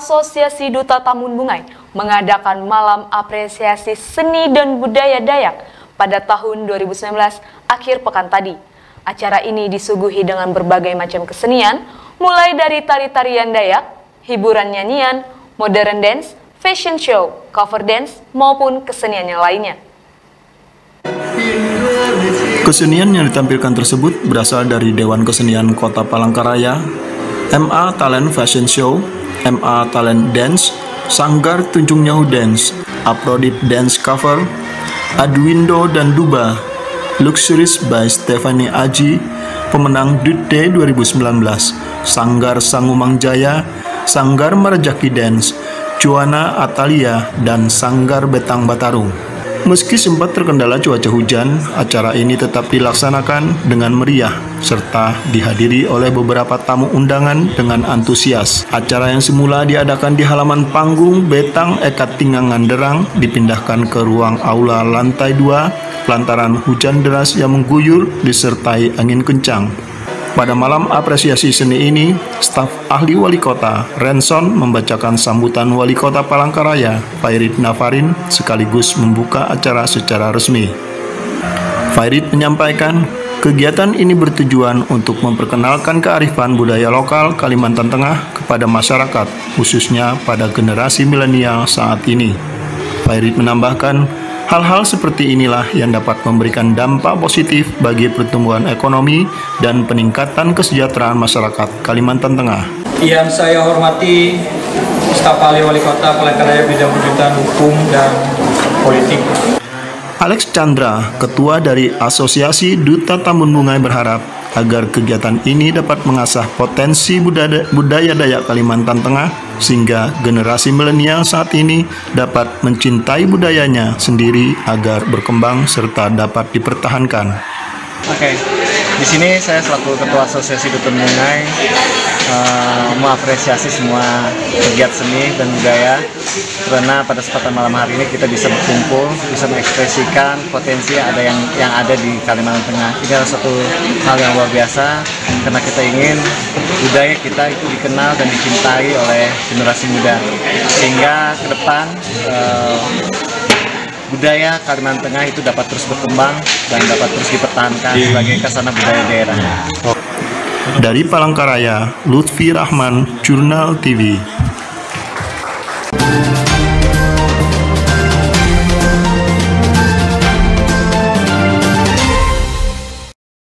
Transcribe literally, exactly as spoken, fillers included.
Asosiasi Duta Tamun Bungai mengadakan Malam Apresiasi Seni dan Budaya Dayak pada tahun dua ribu sembilan belas akhir pekan tadi. Acara ini disuguhi dengan berbagai macam kesenian, mulai dari tari-tarian Dayak, hiburan nyanyian, modern dance, fashion show, cover dance, maupun kesenian yang lainnya. Kesenian yang ditampilkan tersebut berasal dari Dewan Kesenian Kota Palangkaraya, M A Talent Fashion Show, M A Talent Dance, Sanggar Tunjung Nyahu Dance, Aprodit Dance Cover, Adwindo dan Duba, Luxuries by Stephanie Aji, pemenang D U T dua ribu sembilan belas, Sanggar Sangumang Jaya, Sanggar Marajaki Dance, Cuana Atalia, dan Sanggar Betang Batarung. Meski sempat terkendala cuaca hujan, acara ini tetap dilaksanakan dengan meriah, serta dihadiri oleh beberapa tamu undangan dengan antusias. Acara yang semula diadakan di halaman panggung Betang Ekat Tingangan Derang dipindahkan ke ruang aula lantai dua lantaran hujan deras yang mengguyur disertai angin kencang. Pada malam apresiasi seni ini, staf ahli wali kota, Renson, membacakan sambutan wali kota Palangkaraya, Fairid Nafarin, sekaligus membuka acara secara resmi. Fairid menyampaikan, kegiatan ini bertujuan untuk memperkenalkan kearifan budaya lokal Kalimantan Tengah kepada masyarakat, khususnya pada generasi milenial saat ini. Fairid menambahkan, hal-hal seperti inilah yang dapat memberikan dampak positif bagi pertumbuhan ekonomi dan peningkatan kesejahteraan masyarakat Kalimantan Tengah. Yang saya hormati staf ahli wali kota Palangkaraya bidang pendidikan hukum dan politik. Alex Chandra, ketua dari Asosiasi Duta Tamun Bungai, berharap agar kegiatan ini dapat mengasah potensi budaya, budaya Dayak Kalimantan Tengah sehingga generasi milenial saat ini dapat mencintai budayanya sendiri agar berkembang serta dapat dipertahankan. Oke, di sini saya selaku ketua Asosiasi Duta Tamun Bungai uh, mengapresiasi semua kegiatan seni dan budaya karena pada kesempatan malam hari ini kita bisa berkumpul, bisa mengekspresikan potensi ada yang yang ada di Kalimantan Tengah. Ini adalah satu hal yang luar biasa karena kita ingin budaya kita itu dikenal dan dicintai oleh generasi muda sehingga ke depan uh, budaya Kalimantan Tengah itu dapat terus berkembang dan dapat terus dipertahankan sebagai khasana budaya daerah. Dari Palangkaraya, Lutfi Rahman, Jurnal T V.